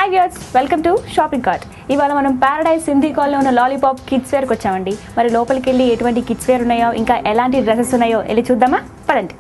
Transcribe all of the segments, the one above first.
Hi viewers, welcome to shopping cart. ఇవాళ మనం paradise Sindhi కాలనీలో ఉన్న లాలీపాప్ కిడ్స్ వేర్కి వచ్చామండి. మరి లోపలికి వెళ్ళి ఎటువంటి కిడ్స్ వేర్ ఉన్నాయో, ఇంకా ఎలాంటి డ్రెస్సెస్ ఉన్నాయో వెళ్ళి చూద్దామా? పదండి.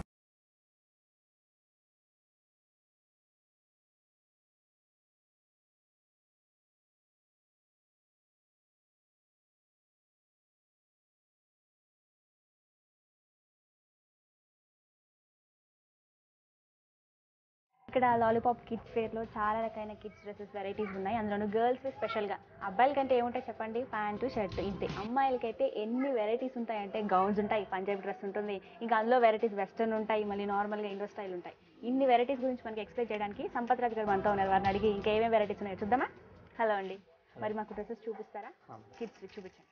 ఇక్కడ లాలీపాప్ కిడ్స్ వేర్లో చాలా రకమైన కిడ్స్ డ్రెస్సెస్ వెరైటీస్ ఉన్నాయి. అందులోనూ గర్ల్స్ స్పెషల్గా. అబ్బాయిలకంటే ఏముంటాయి చెప్పండి, ప్యాంటు షర్ట్ ఇంతే. అమ్మాయిలకైతే ఎన్ని వెరైటీస్ ఉంటాయంటే గౌన్స్ ఉంటాయి, పంజాబీ డ్రెస్ ఉంటుంది, ఇంకా అందులో వెరైటీస్ వెస్టర్న్ ఉంటాయి, మళ్ళీ నార్మల్గా ఇండో స్టైల్ ఉంటాయి. ఇన్ని వెరైటీస్ గురించి మనకి ఎక్స్ప్లెయిన్ చేయడానికి సంపత్ రాజు గారు మనతో ఉన్నారు. వారిని అడిగి ఇంకా ఏమేమి వెరైటీస్ ఉన్నాయో చూద్దామా? హలో అండి, మరి మాకు డ్రెస్సెస్ చూపిస్తారా? కిడ్స్ చూపించండి.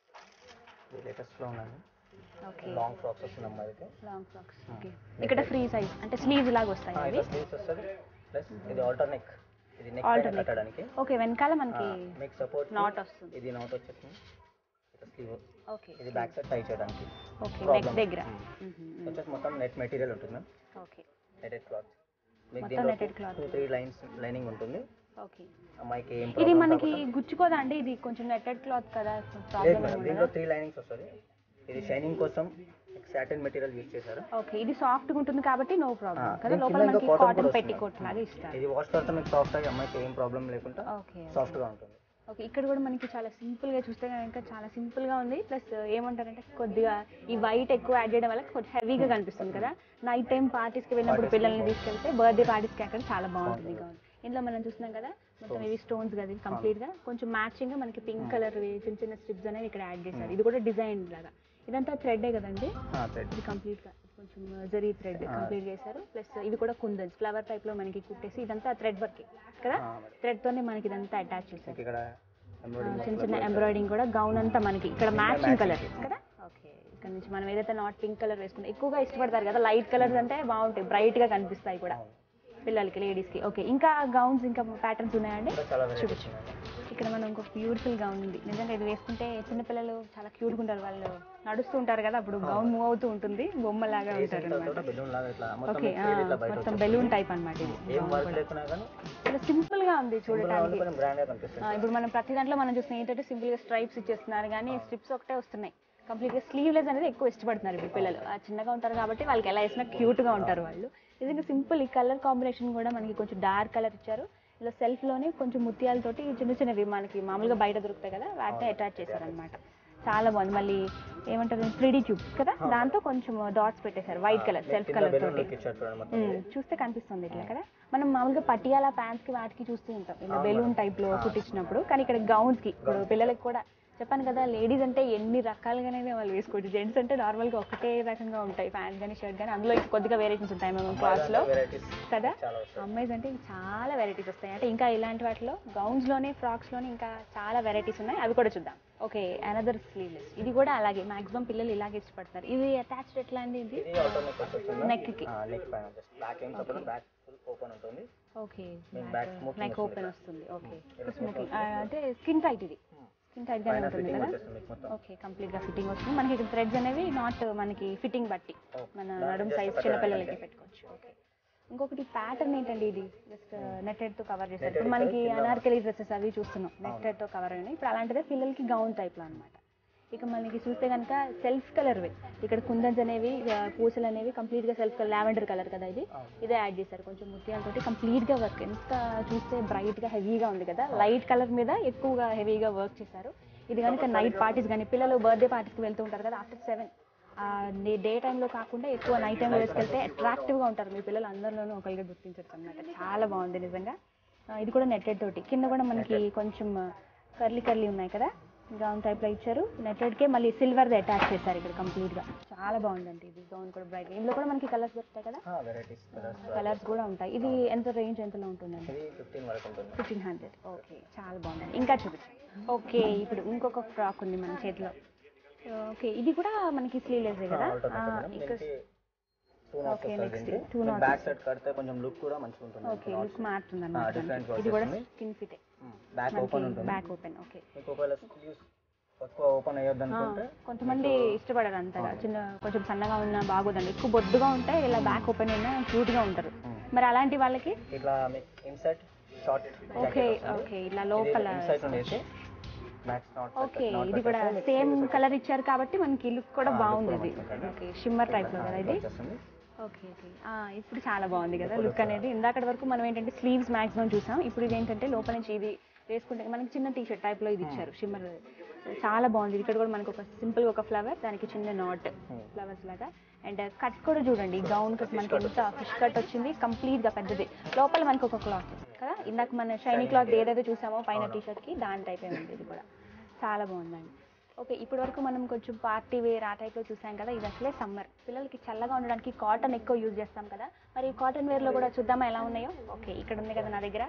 లేటెస్ట్లో ఉన్నాను. ఓకే, లాంగ్ ఫ్రాక్స్ వస్తుంది అమ్మాయికి. Long frocks. ఓకే, ఇక్కడ ఫ్రీ సైజ్ అంటే స్లీవ్స్ లాగా వస్తాయి అవి. స్లీవ్స్ వస్తుంది ప్లస్ ఇది ఆల్టర్ నెక్. ఇది నెక్ ఆల్టర్ కట్టడానికి. ఓకే, వెనకాల మనకి నెక్ సపోర్ట్ నాట్ వస్తుంది. ఇది నాట్ వచ్చేస్తుంది. ఇది స్లీవ్. ఓకే, ఇది బ్యాక్ సైడ్ టై చేయడానికి. ఓకే, నెక్ దగ్గర వచ్చేసి మొత్తం నెట్ మెటీరియల్ ఉంటుంది మ్యామ్. Okay, netted cloth. మీకు మొత్తం దీంట్లో నెటెడ్ క్లాత్. 2-3 లైన్స్ లైనింగ్ ఉంటుంది. ఓకే, అమ్మాయికి ఏం ఇది ప్రాబ్లం మనకి గుచ్చుకోదా అండి? ఇది కొంచెం నెటెడ్ క్లాత్ కదా, లేదు ప్రాబ్లం మేడం. దీంట్లో 3 లైనింగ్స్ వస్తుంది. ఇది షైనింగ్ కోసం సాటిన్ మెటీరియల్ యూజ్ చేశారు. ఓకే, ఇది సాఫ్ట్ గా ఉంటుంది కాబట్టి నో ప్రాబ్లం కదా. దీని లోపల కింద మనకి ఇంకా cotton కాటన్ కూడా పెట్టి వస్తుంది. కోట్ లాగా ఇస్తారు. ఇది వాష్ తర్వాత మీకు సాఫ్ట్ అయ్యి అమ్మాయికి ఏం ప్రాబ్లం లేకుండా ఓకే, సాఫ్ట్ గా ఉంటుంది. ఓకే, ఇక్కడ కూడా మనకి చాలా సింపుల్ గా చూస్తే కనుక చాలా సింపుల్ గా ఉంది. ప్లస్ ఏమంటారంటే కొద్దిగా ఈ వైట్ ఎక్కువ యాడ్ చేయడం వల్ల కొంచెం హెవీగా కనిపిస్తుంది కదా. నైట్ టైం పార్టీస్ కి వెళ్ళినప్పుడు పిల్లల్ని తీసుకెళ్తే, బర్త్డే పార్టీస్ కి అక్కడ చాలా బాగుంటుంది గౌన్. ఇందులో మనం చూస్తున్నాం కదా, మొత్తం ఇవి స్టోన్స్ కదా, కంప్లీట్ గా కొంచెం మ్యాచింగ్ గా మనకి పింక్ కలర్ చిన్న చిన్న స్ట్రిప్స్ అనేవి ఇక్కడ యాడ్ చేశారు. ఇది కూడా డిజైన్ లాగా. ఇదంతా థ్రెడ్ కదండి? ఇది కంప్లీట్ గా కొంచెం జరీ థ్రెడ్ కంప్లీట్ చేశారు. ప్లస్ ఇది కూడా కుందన్స్ ఫ్లవర్ టైప్ లో మనకి కుట్టేసి ఇదంతా థ్రెడ్ వర్క్ కదా. థ్రెడ్ తోనే మనకి ఇదంతా అటాచ్ చేశారు. ఇక్కడ చిన్న చిన్న ఎంబ్రాయిడింగ్ కూడా. గౌన్ అంతా మనకి ఇక్కడ మ్యాచింగ్ కలర్ కదా. ఓకే, ఇక్కడ నుంచి మనం ఏదైతే నాట్ పింక్ కలర్ వేసుకుంటే ఎక్కువగా ఇష్టపడతారు కదా, లైట్ కలర్స్ అంటే బాగుంటాయి, బ్రైట్ గా కనిపిస్తాయి కూడా పిల్లలకి, లేడీస్ కి. ఓకే, ఇంకా గౌన్స్ ఇంకా ప్యాటర్న్స్ ఉన్నాయండి? చూపించండి. ఇక్కడ మనం ఇంకొక బ్యూటిఫుల్ గౌన్ ఉంది. నిజంగా ఇది వేసుకుంటే చిన్నపిల్లలు చాలా క్యూట్గా ఉంటారు. వాళ్ళు నడుస్తూ ఉంటారు కదా, అప్పుడు గౌన్ మూవ్ అవుతూ ఉంటుంది, బొమ్మలాగా ఉంటారు అనమాట. ఓకే, మొత్తం బెలూన్ టైప్ అనమాట. ఇది చాలా సింపుల్ గా ఉంది చూడటానికి. ఇప్పుడు మనం ప్రతి దాంట్లో మనం చూసిన ఏంటంటే సింపుల్ గా స్ట్రైప్స్ ఇచ్చేస్తున్నారు, కానీ స్ట్రిప్స్ ఒకటే వస్తున్నాయి. కంప్లీట్ గా స్లీవ్లెస్ అనేది ఎక్కువ ఇష్టపడుతున్నారు ఇప్పుడు పిల్లలు. చిన్నగా ఉంటారు కాబట్టి వాళ్ళకి ఎలా వేసినా క్యూట్ గా ఉంటారు వాళ్ళు. నిజంగా సింపుల్. ఈ కలర్ కాంబినేషన్ కూడా మనకి కొంచెం డార్క్ కలర్ ఇచ్చారు. ఇలా సెల్ఫ్ లోనే కొంచెం ముత్యాలతోటి చిన్న చిన్నవి మనకి మామూలుగా బయట దొరుకుతాయి కదా, వాటిని అటాచ్ చేశారనమాట. చాలా బాగుంది. మళ్ళీ ఏమంటారు, 3D ట్యూబ్స్ కదా, దాంతో కొంచెం డాట్స్ పెట్టేశారు వైట్ కలర్ సెల్ఫ్ కలర్ తోటి. చూస్తే కనిపిస్తుంది ఇట్లా కదా. మనం మామూలుగా పటియాలా ప్యాంట్స్ కి వాటికి చూస్తూ ఉంటాం ఇలా బెలూన్ టైప్ లో కుట్టించినప్పుడు, కానీ ఇక్కడ గౌన్స్ కి ఇప్పుడు పిల్లలకి కూడా చెప్పాను కదా, లేడీస్ అంటే ఎన్ని రకాలుగానే వాళ్ళు వేసుకోవచ్చు. జెంట్స్ అంటే నార్మల్గా ఒకటే రకంగా ఉంటాయి, ప్యాంట్ కానీ షర్ట్ కానీ. అందులో కొద్దిగా వెరైటీస్ ఉంటాయి మేము క్లాత్స్లో కదా. అమ్మాయిస్ అంటే చాలా వెరైటీస్ వస్తాయి. అంటే ఇంకా ఇలాంటి వాటిలో గౌన్స్లోనే ఫ్రాక్స్లోనే ఇంకా చాలా వెరైటీస్ ఉన్నాయి, అవి కూడా చూద్దాం. Okay, another sleeveless. ఇది కూడా అలాగే మాక్సిమం పిల్లలు ఇలాగే ఇష్టపడతారు. ఇది అటాచ్డ్ ఎట్లా అండి? ఇది నెక్ కి. ఓకే, నెక్ ఓపెన్ వస్తుంది. ఓకే, స్మోకింగ్ అంటే స్కిన్ టైట్. ఇది స్కిన్ టైట్ గానే ఉంటుంది కదా. ఓకే, కంప్లీట్ గా ఫిట్టింగ్ వస్తుంది మనకి. ఇక్కడ థ్రెడ్స్ అనేవి నాట్ మనకి ఫిట్టింగ్ బట్టి మన నడుం సైజ్ చిన్నపిల్లలకి పెట్టుకోవచ్చు. ఓకే, ఇంకొకటి ప్యాటర్న్ ఏంటండి? ఇది జస్ట్ నెట్టెడ్ తో కవర్ చేస్తారు. ఇప్పుడు మనకి అనార్కలి డ్రెస్సెస్ అవి చూస్తున్నాం నెట్టెడ్ తో కవర్ అయినాయి. ఇప్పుడు అలాంటిదే పిల్లలకి గౌన్ టైప్ లో అనమాట. ఇక మనకి చూస్తే కనుక సెల్ఫ్ కలర్వే. ఇక్కడ కుందన్స్ అనేవి, పూసలు అనేవి కంప్లీట్ గా సెల్ఫ్ కలర్, లావెండర్ కలర్ కదా ఇది. ఇదే యాడ్ చేశారు కొంచెం ముత్యాలతోటి కంప్లీట్ గా వర్క్. ఎంత చూస్తే బ్రైట్ గా హెవీగా ఉంది కదా, లైట్ కలర్ మీద ఎక్కువగా హెవీగా వర్క్ చేశారు. ఇది కనుక నైట్ పార్టీస్ కానీ, పిల్లలు బర్త్డే పార్టీస్కి వెళ్తూ ఉంటారు కదా ఆఫ్టర్ 7, డే టైంలో కాకుండా ఎక్కువ నైట్ టైంలో వేసుకెళ్తే అట్రాక్టివ్గా ఉంటారు మీ పిల్లలు. అందరిలోనూ ఒకరిగా గుర్తించవచ్చు అనమాట. చాలా బాగుంది నిజంగా. ఇది కూడా నెట్టెడ్ తోటి. కింద కూడా మనకి కొంచెం కర్లీ కర్లీ ఉన్నాయి కదా, గౌన్ టైప్లో ఇచ్చారు. నెట్టెడ్కే మళ్ళీ సిల్వర్ది అటాచ్ చేశారు ఇక్కడ కంప్లీట్గా. చాలా బాగుందండి ఇది గౌన్ కూడా బ్రైట్. ఇందులో కూడా మనకి కలర్స్ దొరుకుతాయి కదా, కలర్స్ కూడా ఉంటాయి. ఇది ఎంత రేంజ్ ఎంతలో ఉంటుందండి? 1500. ఓకే, చాలా బాగుందండి. ఇంకా చూపించండి. ఓకే, ఇప్పుడు ఇంకొక ఫ్రాక్ ఉంది మన చేతిలో. ఓకే, ఇది కూడా మనకి స్లీవ్లెస్ కదా. ఇక్కడ ఓకే, నెక్స్ట్ 2 బ్యాక్ సైడ్ కడితే కొంచెం లుక్ కూడా మంచిగా ఉంటుంది. ఓకే, లుక్ మారుతుంది అన్నమాట. ఇది కూడా స్కిన్ ఫిట్, బ్యాక్ ఓపెన్ ఉంటుంది. Back open. ఓకే, మీకు ఒకవేళ స్లీవ్స్ ఎక్కువ ఓపెన్ అయ్యొద్దు అనుకుంటే కొంతమంది ఇష్టపడరు అంతగా, చిన్న కొంచెం సన్నగా ఉన్నా బాగోదండి. ఎక్కువ బొద్దుగా ఉంటే ఇలా బ్యాక్ ఓపెన్ అయినా క్యూట్ గా ఉంటారు. మరి అలాంటి వాళ్ళకి ఇట్లా మీకు ఇన్సర్ట్ షార్ట్ ఓకే ఓకే ఇలా లోపల ఇన్సైడ్ వేసి మ్యాక్స్ నాట్ ఓకే ఇది కూడా సేమ్ కలర్ ఇచ్చారు కాబట్టి మనకి లుక్ కూడా బాగుంది ఇది ఓకే షిమ్మర్ టైప్ లో కదా ఇది ఓకే ఓకే ఇప్పుడు చాలా బాగుంది కదా లుక్ అనేది ఇందాకటి వరకు మనం ఏంటంటే స్లీవ్స్ మాక్సిమం చూసాం ఇప్పుడు ఇది ఏంటంటే లోపల నుంచి ఇది వేసుకుంటే మనకి చిన్న టీ షర్ట్ టైప్ లో ఇది ఇచ్చారు షిమ్మర్ చాలా బాగుంది ఇక్కడ కూడా మనకు ఒక సింపుల్ ఒక ఫ్లవర్ దానికి చిన్న నాట్ ఫ్లవర్స్ లాగా అండ్ కట్ కూడా చూడండి గౌన్ కట్ మనకి ఎంత ఫిష్ కట్ వచ్చింది కంప్లీట్ గా పెద్దది లోపల మనకి ఒక క్లాత్ కదా ఇందాక మన షైనీ క్లాత్ ఏదైతే చూసామో పైన టీ షర్ట్ కి దాని టైప్ ఉంది ఇది కూడా చాలా బాగుందండి ఓకే ఇప్పటి వరకు మనం కొంచెం పార్టీ వేర్ ఆ టైప్లో చూసాం కదా ఇది అసలే సమ్మర్ పిల్లలకి చల్లగా ఉండడానికి కాటన్ ఎక్కువ యూజ్ చేస్తాం కదా మరి కాటన్ వేర్లో కూడా చూద్దామా ఎలా ఉన్నాయో ఓకే ఇక్కడ ఉంది కదా నా దగ్గర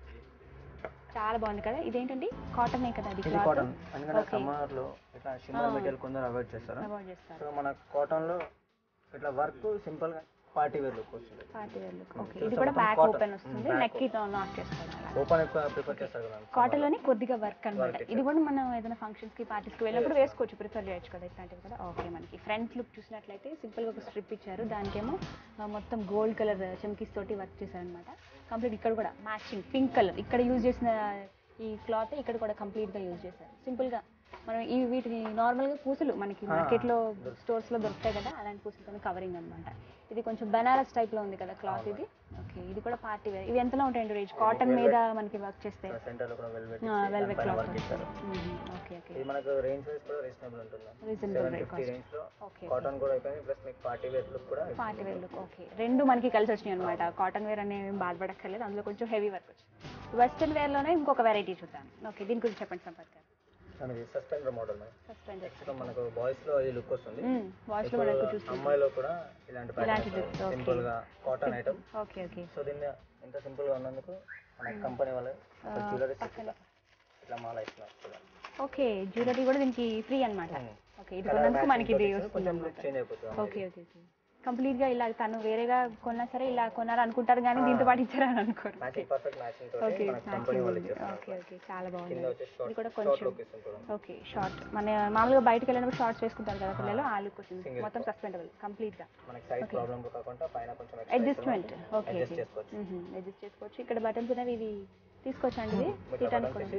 చాలా బాగుంది కదా ఇదేంటండి కాటనే కదా అది కాటన్ ఎందుకంటే సమ్మర్ లో ఇట్లా షిమ్మర్ మెటీరియల్ కొందరు అవాయిడ్ చేస్తారు సో మన కాటన్ లో ఇట్లా వర్క్ సింపుల్ గా పార్టీ వేర్ లుక్ వస్తుంది పార్టీ వేర్ లుక్ ఓకే ఇది కూడా బ్యాక్ ఓపెన్ వస్తుంది నెక్ కి నాట్ చేసుకోవడం ఓపెన్ ఎక్కువ ప్రిఫర్ చేస్తారు కదా కాటన్ లోని కొద్దిగా వర్క్ అన్నమాట ఇది కూడా మనం ఏదైనా ఫంక్షన్స్ కి పార్టీస్ కి వెళ్ళినప్పుడు వేసుకోవచ్చు ప్రిఫర్ చేయొచ్చు కదా ఇట్లాంటివి కదా ఓకే మనకి ఫ్రంట్ లుక్ చూసినట్లయితే సింపుల్ గా ఒక స్ట్రిప్ ఇచ్చారు దానికేమో మొత్తం గోల్డ్ కలర్ చమ్కీస్ తోటి వర్క్ చేశారనమాట కంప్లీట్ ఇక్కడ కూడా మ్యాచింగ్ పింక్ కలర్ ఇక్కడ యూజ్ చేసిన ఈ క్లాత్ ఇక్కడ కూడా కంప్లీట్ గా యూజ్ చేశారు సింపుల్ గా మనం ఈ వీటిని నార్మల్ గా పూసలు మనకి మార్కెట్ లో స్టోర్స్ లో దొరుకుతాయి కదా అలాంటి పూసలతో కవరింగ్ అనమాట ఇది కొంచెం బనారస్ టైప్ లో ఉంది కదా క్లాత్ ఇది ఓకే ఇది కూడా పార్టీ వేర్ ఇవి ఎంతలో ఉంటాయండి రేంజ్ కాటన్ మీద మనకి వర్క్ చేస్తే సెంటర్ లో కూడా వెల్వెట్ క్లాత్ వర్క్ చేస్తారు ఓకే ఓకే ఇది మనకు రేంజ్ వైస్ కూడా రీజనబుల్ ఉంటుంది రీజనబుల్ రేట్ 750 రేంజ్ లో ఓకే కాటన్ కూడా అయిపోయింది ప్లస్ మీకు పార్టీ వేర్ లుక్ కూడా పార్టీ వేర్ లుక్ ఓకే రెండు మనకి కలిసి వచ్చినాయి అనమాట కాటన్ వేర్ అనే ఏం బాధపడక్కర్లేదు అందులో కొంచెం హెవీ వర్క్ వచ్చింది వెస్టర్న్ వేర్ లోనే ఇంకొక వెరైటీ చూద్దాం ఓకే దీని గురించి చెప్పండి సంపత్ గారు మనది సస్పెండర్ మోడల్ సస్పెండర్ సో మనకు బాయ్స్ లో ఈ లుక్ వస్తుంది వాయిస్ లో మనం ఎక్కువ చూస్తాం అమ్మాయిలో కూడా ఇలాంటి ఇలాంటి ప్యాటర్న్ లుక్ సింపుల్ గా cotton item okay okay so దీన్ని ఇంత సింపుల్ గా ఉన్నందుకు మన కంపెనీ వాళ్ళు జ్యువెలరీ ఇట్లా మాల ఇస్తున్నారు ఓకే జ్యువెలరీ కూడా దీనికి ఫ్రీ అన్నమాట ఓకే ఇది కొన్నందుకు మనకి ఇది వస్తుంది కొంచెం లుక్ చేంజ్ అయిపోతుంది ఓకే ఓకే ఓకే కంప్లీట్ గా ఇలా తను వేరేగా కొన్నా సరే ఇలా కొన్నారు అనుకుంటారు కానీ దీంతో పాటు ఇచ్చారని అనుకోరు మ్యాచింగ్ పర్ఫెక్ట్ మ్యాచింగ్ తోటి ఓకే మన కంపెనీ వాళ్ళు ఇచ్చేస్తారు ఓకే ఓకే చాలా బాగుంది కింద వచ్చేసి ఇది కూడా షార్ట్ కొంచెం లుక్ ఇస్తుంది ఓకే షార్ట్ మన మామూలుగా బయటకు వెళ్ళినప్పుడు షార్ట్స్ వేసుకుంటారు కదా పిల్లలు ఆ లుక్ వచ్చింది మొత్తం సస్పెండబుల్ కంప్లీట్ గా మనకి సైజ్ ప్రాబ్లం కాకుండా పైన కొంచెం అడ్జస్ట్మెంట్ ఓకే అడ్జస్ట్ చేసుకోవచ్చు అడ్జస్ట్ చేసుకోవచ్చు ఇక్కడ బటన్స్ అనేవి ఇవి తీసుకోవచ్చండి ఇది తీయటానికి కూడా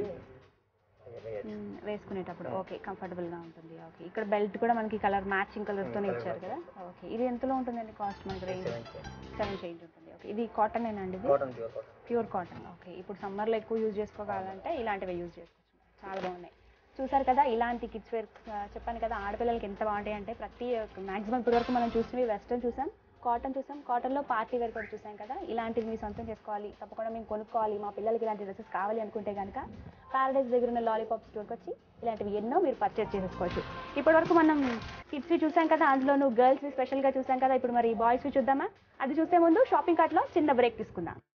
వేసుకునేటప్పుడు ఓకే కంఫర్టబుల్ గా ఉంటుంది ఓకే ఇక్కడ బెల్ట్ కూడా మనకి కలర్ మ్యాచింగ్ కలర్ తోనే ఇచ్చారు కదా ఓకే ఇది ఎంతలో ఉంటుందండి కాస్ట్ మనకి రేంజ్ 7 చేంజ్ ఉంటుంది ఓకే ఇది కాటన్ ఏనండి ఇది కాటన్ ప్యూర్ కాటన్ ఓకే ఇప్పుడు సమ్మర్ లో ఎక్కువ యూజ్ చేసుకోవాలంటే ఇలాంటివి యూజ్ చేసుకోవచ్చు చాలా బాగున్నాయి చూసారు కదా ఇలాంటి కిడ్స్ వేర్ చెప్పాను కదా ఆడపిల్లలకి ఎంత బాగుంటాయి అంటే ప్రతి మాక్సిమం ఇప్పటివరకు మనం చూసినవి వెస్టర్న్ చూసాం కాటన్ చూసాం కాటన్లో పార్టీ వేర్ కూడా చూసాం కదా ఇలాంటివి మీ సొంతం చేసుకోవాలి తప్పకుండా మేము కొనుక్కోవాలి మా పిల్లలకి ఇలాంటి డ్రెస్సెస్ కావాలి అనుకుంటే కనుక ప్యారడైస్ దగ్గర ఉన్న లాలీపాప్ స్టోర్కి వచ్చి ఇలాంటివి ఎన్నో మీరు పర్చేస్ చేసుకోవచ్చు ఇప్పటివరకు మనం కిడ్స్వి చూసాం కదా అందులోనూ గర్ల్స్వి స్పెషల్గా చూసాం కదా ఇప్పుడు మరి బాయ్స్వి చూద్దామా అది చూసే ముందు షాపింగ్ కార్ట్లో చిన్న బ్రేక్ తీసుకుందాం